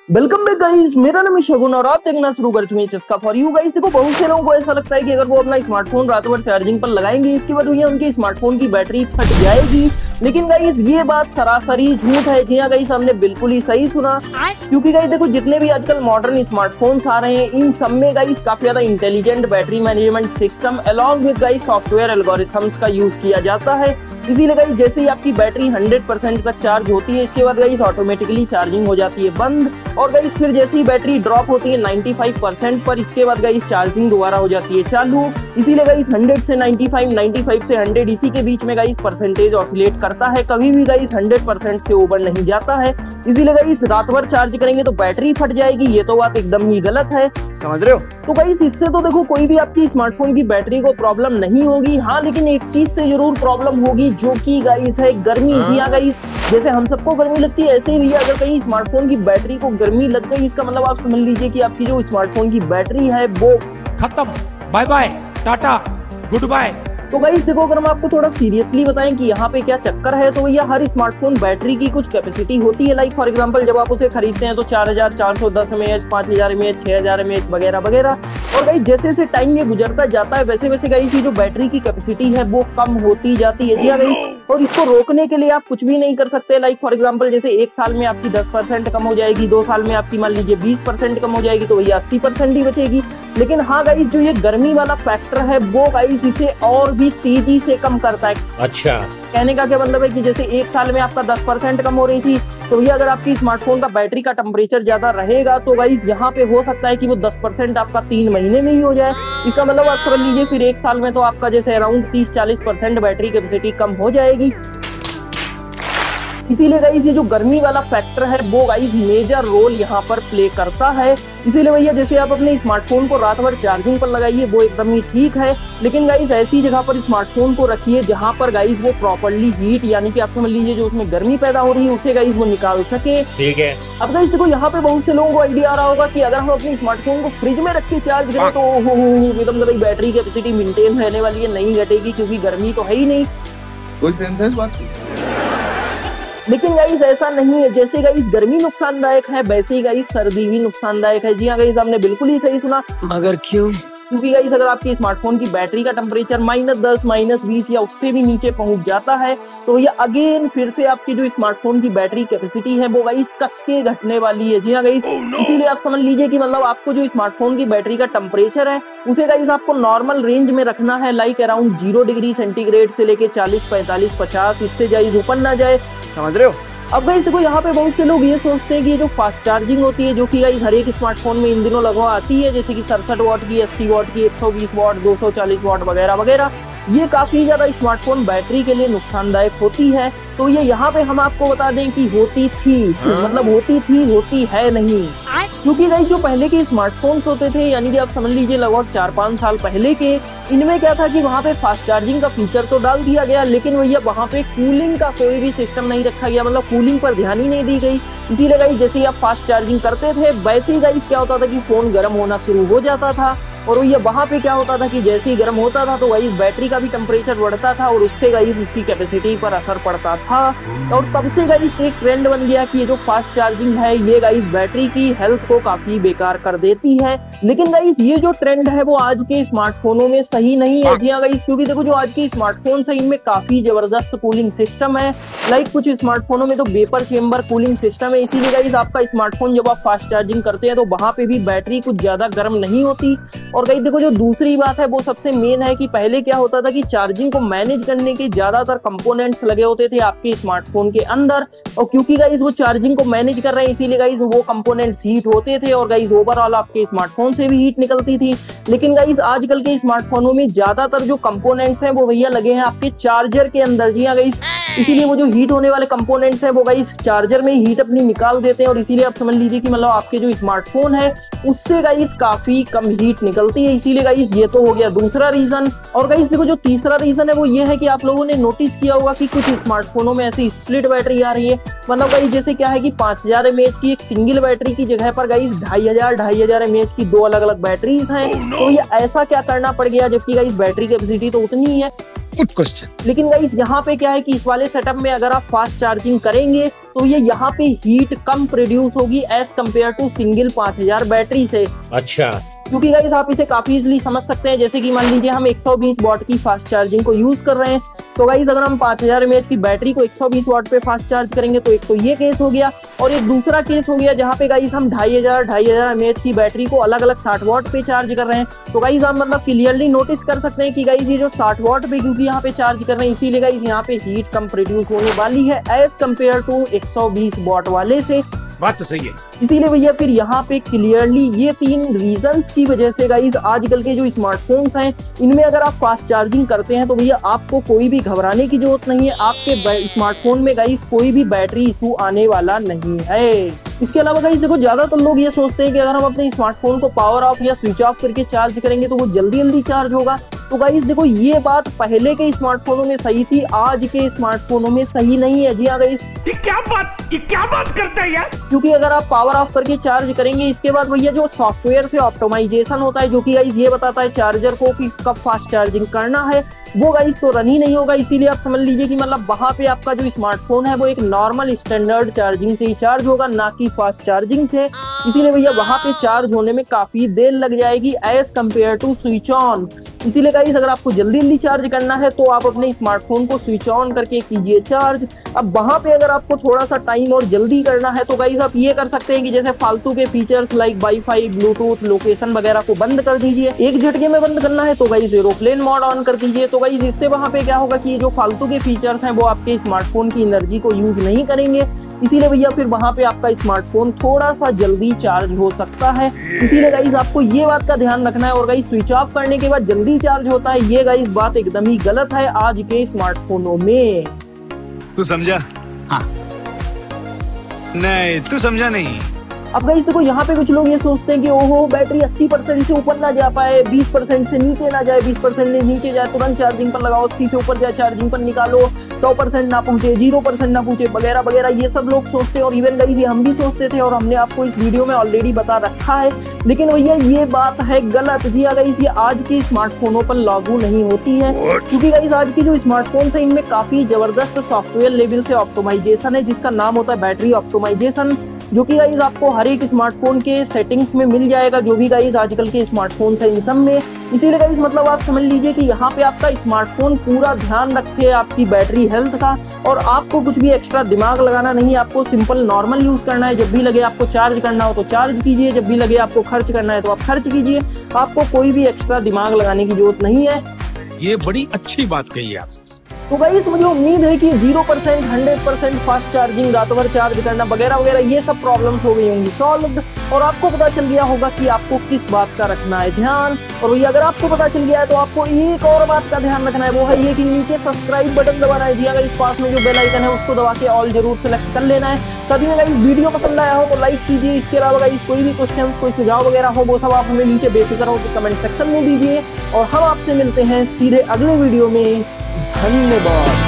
Welcome back guys, मेरा नाम है शगुन और आप देखना शुरू कर चुके हैं चस्का फॉर यू गाइस। देखो, बहुत से लोगों को ऐसा लगता है कि अगर वो अपना स्मार्टफोन रात भर चार्जिंग पर लगाएंगे इसके बाद भैया उनके स्मार्टफोन की बैटरी फट जाएगी। लेकिन गाइस ये बात सरासरी झूठ है। जी हाँ गाइस, हमने बिल्कुल ही सही सुना। क्योंकि गाइस देखो, जितने भी आजकल मॉडर्न स्मार्टफोन्स आ रहे हैं इन सब में गाइस काफी ज्यादा intelligent battery management system along with guys software algorithms का यूज किया जाता है। इसीलिए गाइस जैसे ही आपकी बैटरी 100% तक चार्ज होती है इसके बाद गाइस ऑटोमेटिकली चार्जिंग हो जाती है बंद, और गाइस फिर जैसे ही बैटरी ड्रॉप होती है 95% पर इसके बाद गाइस चार्जिंग दोबारा हो जाती है चालू। इसीलिए गाइस 100 से 95, 95 से 100 इसी के बीच में गाइस परसेंटेज ऑसिलेट करता है, कभी भी गाइस 100% से ओवर नहीं जाता है। इसीलिए गाइस रात भर चार्ज करेंगे तो बैटरी फट जाएगी, ये तो बात एकदम ही गलत है, समझ रहे हो। तो गाइस इससे तो देखो कोई भी आपकी स्मार्टफोन की बैटरी को प्रॉब्लम नहीं होगी। हाँ, लेकिन एक चीज से जरूर प्रॉब्लम होगी जो कि गाइस है गर्मी। जी हाँ गाइस, जैसे हम सबको गर्मी लगती है ऐसे ही भैया अगर कहीं स्मार्टफोन की बैटरी को गर्मी लग गई इसका मतलब आप समझ लीजिए कि आपकी जो स्मार्टफोन की बैटरी है वो खत्म, bye bye, tata, good bye. तो गाइस देखो, अगर हम आपको थोड़ा सीरियसली बताएं कि यहाँ पे क्या चक्कर है तो भैया हर स्मार्टफोन बैटरी की कुछ कैपेसिटी होती है। लाइक फॉर एग्जांपल जब आप उसे खरीदते हैं तो 4410 mAh, 5000 mAh, 6000 mAh वगैरह वगैरह। और गाइस जैसे जैसे टाइम ये गुजरता जाता है वैसे वैसे गाइस ये जो बैटरी की कैपेसिटी है वो कम होती जाती है। जी हाँ गाइस, और इसको रोकने के लिए आप कुछ भी नहीं कर सकते। लाइक फॉर एग्जाम्पल जैसे 1 साल में आपकी 10% कम हो जाएगी, 2 साल में आपकी मान लीजिए 20% कम हो जाएगी, तो भैया 80% ही बचेगी। लेकिन हाँ गाइस, जो ये गर्मी वाला फैक्टर है वो गाइस इसे और भी तेजी से कम करता है। अच्छा, कहने का क्या मतलब है कि जैसे 1 साल में आपका 10% कम हो रही थी तो भैया अगर आपकी स्मार्टफोन का बैटरी का टेम्परेचर ज्यादा रहेगा तो गाइस यहाँ पे हो सकता है कि वो 10% आपका 3 महीने में ही हो जाए। इसका मतलब आप समझ लीजिए फिर 1 साल में तो आपका जैसे अराउंड 30-40% बैटरी कैपेसिटी कम हो जाएगी। इसीलिए गाइस ये जो गर्मी वाला फैक्टर है वो गाइस मेजर रोल यहाँ पर प्ले करता है। इसीलिए भैया जैसे आप अपने स्मार्टफोन को रात भर चार्जिंग पर लगाइए वो एकदम ही ठीक है, लेकिन गाइस ऐसी जगह पर स्मार्टफोन को रखिए जहाँ पर गाइस वो प्रॉपर्ली हीट यानी कि आप समझ लीजिए जो उसमें गर्मी पैदा हो रही है उसे गाइस वो निकाल सके। ठीक है। अब गाइस देखो, यहाँ पे बहुत से लोगों को आइडिया आ रहा होगा कि अगर हम अपने स्मार्टफोन को फ्रिज में रख के चार्ज करें तो एकदम गाइस बैटरी कैपेसिटी मेंटेन रहने वाली है, नहीं घटेगी क्योंकि गर्मी तो है ही नहीं। कोई सेंस है इस बात की? लेकिन गाइस ऐसा नहीं है। जैसे गाइस गर्मी नुकसानदायक है वैसे ही गाइस सर्दी भी नुकसानदायक है। जी हाँ गाइस, आपने बिल्कुल ही सही सुना। मगर क्यों? क्योंकि गाइस अगर आपके स्मार्टफोन की बैटरी का टेम्परेचर -10, -20 या उससे भी नीचे पहुंच जाता है तो ये अगेन फिर से आपकी जो स्मार्टफोन की बैटरी कैपेसिटी है वो गाइस कस के घटने वाली है। जी हाँ गाइस, इसीलिए आप समझ लीजिए कि मतलब आपको जो स्मार्टफोन की बैटरी का टेम्परेचर है उसे गाइस आपको नॉर्मल रेंज में रखना है। लाइक अराउंड 0 डिग्री सेंटीग्रेड से लेके 40, 45, 50, इससे गाइस ऊपर ना जाए, समझ रहे हो। अब गाइस देखो, यहाँ पे बहुत से लोग ये सोचते हैं कि ये जो फास्ट चार्जिंग होती है जो कि गाइस हर एक स्मार्टफोन में इन दिनों लगवा आती है, जैसे कि 67 वाट की, 80 वाट की, 120 वाट, 240 वाट वगैरह वगैरह, ये काफी ज्यादा स्मार्टफोन बैटरी के लिए नुकसानदायक होती है। तो ये यहाँ पे हम आपको बता दें कि होती थी, मतलब होती थी, होती है नहीं। क्योंकि गाइस जो पहले के स्मार्टफोन्स होते थे यानी कि आप समझ लीजिए लगभग 4-5 साल पहले के, इनमें क्या था कि वहाँ पे फास्ट चार्जिंग का फीचर तो डाल दिया गया लेकिन भैया वहाँ पे कूलिंग का कोई भी सिस्टम नहीं रखा गया, मतलब कूलिंग पर ध्यान ही नहीं दी गई। इसीलिए गाइस जैसे ही आप फास्ट चार्जिंग करते थे वैसे ही गाइस क्या होता था कि फोन गर्म होना शुरू हो जाता था, और ये वहाँ पे क्या होता था कि जैसे ही गर्म होता था तो गाइस बैटरी का भी टेम्परेचर बढ़ता था और उससे गाइस उसकी कैपेसिटी पर असर पड़ता था। और तब से गाइस एक ट्रेंड बन गया कि ये जो फास्ट चार्जिंग है ये गाइस बैटरी की हेल्थ को काफी बेकार कर देती है। लेकिन गाइस ये जो ट्रेंड है वो आज के स्मार्टफोनों में सही नहीं है। जी हाँ गाइस, क्योंकि देखो जो आज के स्मार्टफोन्स है इनमें काफी जबरदस्त कूलिंग सिस्टम है। लाइक कुछ स्मार्टफोनों में तो वेपर चेम्बर कूलिंग सिस्टम है, इसीलिए गाइस आपका स्मार्टफोन जब आप फास्ट चार्जिंग करते हैं तो वहां पे भी बैटरी कुछ ज्यादा गर्म नहीं होती। और गाइस देखो, जो दूसरी बात है वो सबसे मेन है कि पहले क्या होता था कि चार्जिंग को मैनेज करने के ज्यादातर कंपोनेंट्स लगे होते थे आपके स्मार्टफोन के अंदर, और क्योंकि गाइस वो चार्जिंग को मैनेज कर रहे हैं इसीलिए गाइस वो कंपोनेंट्स हीट होते थे और गाइस ओवरऑल आपके स्मार्टफोन से भी हीट निकलती थी। लेकिन गाइस आजकल के स्मार्टफोनों में ज्यादातर जो कंपोनेंट्स हैं वो भैया लगे हैं आपके चार्जर के अंदर। जी हाँ गाइस, इसीलिए वो जो हीट होने वाले कंपोनेंट्स हैं वो गाइस चार्जर में हीट अपनी निकाल देते हैं और इसीलिए आप समझ लीजिए कि मतलब आपके जो स्मार्टफोन है उससे गाइस काफी कम हीट निकलती है। इसीलिए गाइस ये तो हो गया दूसरा रीजन। और गाइस देखो, जो तीसरा रीजन है वो ये है कि आप लोगों ने नोटिस किया होगा कि कुछ स्मार्टफोनों में ऐसी स्प्लिट बैटरी आ रही है। मतलब गाइस जैसे क्या है कि 5000 mAh की एक सिंगल बैटरी की जगह पर गाइस 2500 mAh की 2 अलग अलग बैटरीज हैं। तो ये ऐसा क्या करना पड़ गया जबकि गाइस बैटरी कैपेसिटी तो उतनी ही है। Good question. लेकिन गाइस यहाँ पे क्या है कि इस वाले सेटअप में अगर आप फास्ट चार्जिंग करेंगे तो ये यहाँ पे हीट कम प्रोड्यूस होगी as compare to single 5000 battery से। अच्छा, क्योंकि गाइस आप इसे काफी इजीली समझ सकते हैं, जैसे कि मान लीजिए हम 120 वॉट की फास्ट चार्जिंग को यूज कर रहे हैं, तो गाइस अगर हम 5000 mAh की बैटरी को 120 वॉट पे फास्ट चार्ज करेंगे तो एक तो ये केस हो गया, और एक दूसरा केस हो गया जहाँ पे गाइस हम 2500 mAh की बैटरी को अलग अलग 60 वॉट पे चार्ज कर रहे हैं। तो गाइस आप मतलब क्लियरली नोटिस कर सकते हैं कि गाइस ये जो 60 वॉट पे क्योंकि यहाँ पे चार्ज कर रहे हैं, इसीलिए गाइस यहाँ पे हीट कम प्रोड्यूस होने वाली है एज कम्पेयर टू 120 वॉट वाले से। बात तो सही है। इसीलिए भैया फिर यहाँ पे क्लियरली ये 3 रीजंस की वजह से गाइस आजकल के जो स्मार्टफोन्स हैं इनमें अगर आप फास्ट चार्जिंग करते हैं तो भैया आपको कोई भी घबराने की जरूरत नहीं है, आपके स्मार्टफोन में गाइस कोई भी बैटरी इशू आने वाला नहीं है। इसके अलावा गाइस देखो ज्यादातर लोग ये सोचते हैं कि अगर हम अपने स्मार्टफोन को पावर ऑफ या स्विच ऑफ करके चार्ज करेंगे तो वो जल्दी चार्ज होगा। तो गाइस देखो ये बात पहले के स्मार्टफोनों में सही थी, आज के स्मार्टफोनों में सही नहीं है। जी हाँ गाइस, ये क्या बात करता है यार। क्योंकि अगर आप पावर ऑफ करके चार्ज करेंगे इसके बाद भैया जो सॉफ्टवेयर से ऑप्टिमाइजेशन होता है जो कि गाइस ये बताता है चार्जर को कि कब फास्ट चार्जिंग करना है, वो गाइस तो रन ही नहीं होगा। इसीलिए आप समझ लीजिए कि मतलब वहां पे आपका जो स्मार्टफोन है वो एक नॉर्मल स्टैंडर्ड चार्जिंग से ही चार्ज होगा, ना कि फास्ट चार्जिंग से। इसीलिए भैया वहां पे चार्ज होने में काफी देर लग जाएगी as compare to switch on. इसीलिए गाइस अगर आपको जल्दी चार्ज करना है तो आप अपने स्मार्टफोन को स्विच ऑन करके कीजिए चार्ज। अब वहां पे अगर आपको थोड़ा सा टाइम और जल्दी करना है तो गाइस आप ये कर सकते हैं कि जैसे फालतू के features like wifi, bluetooth, location वगैरह को बंद कर दीजिए। एक झटके में बंद करना है तो गाइस एरोप्लेन मोड ऑन कर दीजिए। तो गाइस इससे वहां पे क्या होगा कि जो फालतू के फीचर्स हैं वो आपके स्मार्टफोन की एनर्जी को यूज नहीं करेंगे। इसीलिए भैया फिर वहां पे आपका स्मार्टफोन थोड़ा सा जल्दी चार्ज हो सकता है। इसीलिए गाइस आपको ये बात का ध्यान रखना है। और गाइस स्विच ऑफ करने के बाद जल्दी चार्ज होता है, ये गाइस बात एकदम ही गलत है आज के स्मार्टफोनों में। तू समझा? हाँ। नहीं, तू समझा नहीं। अब गाइस देखो यहाँ पे कुछ लोग ये सोचते हैं कि ओहो बैटरी 80% से ऊपर ना जा पाए, 20% से नीचे ना जाए, 20% से नीचे जाए तुरंत चार्जिंग पर लगाओ, 80 से ऊपर जाए चार्जिंग पर निकालो, 100% ना पहुंचे, 0% ना पहुंचे, वगैरह वगैरह ये सब लोग सोचते हैं। और इवन गाइस ये हम भी सोचते थे और हमने आपको इस वीडियो में ऑलरेडी बता रखा है, लेकिन भैया ये बात है गलत। जी गाइस ये आज के स्मार्टफोनों पर लागू नहीं होती है, क्योंकि गाइस आज के जो स्मार्टफोन है इनमें काफी जबरदस्त सॉफ्टवेयर लेवल से ऑप्टिमाइजेशन है जिसका नाम होता है बैटरी ऑप्टिमाइजेशन, जो कि गाइस आपको हर एक स्मार्टफोन के सेटिंग्स में मिल जाएगा, जो भी गाइस आजकल के स्मार्टफोन है इन सब में। इसीलिए गाइस मतलब आप समझ लीजिए कि यहाँ पे आपका स्मार्टफोन पूरा ध्यान रखे आपकी बैटरी हेल्थ का, और आपको कुछ भी एक्स्ट्रा दिमाग लगाना नहीं है। आपको सिंपल नॉर्मल यूज करना है। जब भी लगे आपको चार्ज करना हो तो चार्ज कीजिए, जब भी लगे आपको खर्च करना है तो आप खर्च कीजिए। आपको कोई भी एक्स्ट्रा दिमाग लगाने की जरूरत नहीं है। ये बड़ी अच्छी बात कही है आप। तो गाइस मुझे उम्मीद है कि 0%, 100% फास्ट चार्जिंग, रात भर चार्ज करना वगैरह वगैरह ये सब प्रॉब्लम्स हो गई होंगी सॉल्व, और आपको पता चल गया होगा कि आपको किस बात का रखना है ध्यान। और भैया अगर आपको पता चल गया है तो आपको एक और बात का ध्यान रखना है, वो है ये कि नीचे सब्सक्राइब बटन दबाना है। जी अगर इस पास में जो बेल आइकन है उसको दबा के ऑल जरूर सेलेक्ट कर लेना है। साथ ही में गाइस वीडियो पसंद आया हो तो लाइक कीजिए। इसके अलावा गाइस कोई भी क्वेश्चन, कोई सुझाव वगैरह हो वो सब आप हमें नीचे बेफिक्र होकर कमेंट सेक्शन में दीजिए, और हम आपसे मिलते हैं सीधे अगले वीडियो में। धन्यवाद।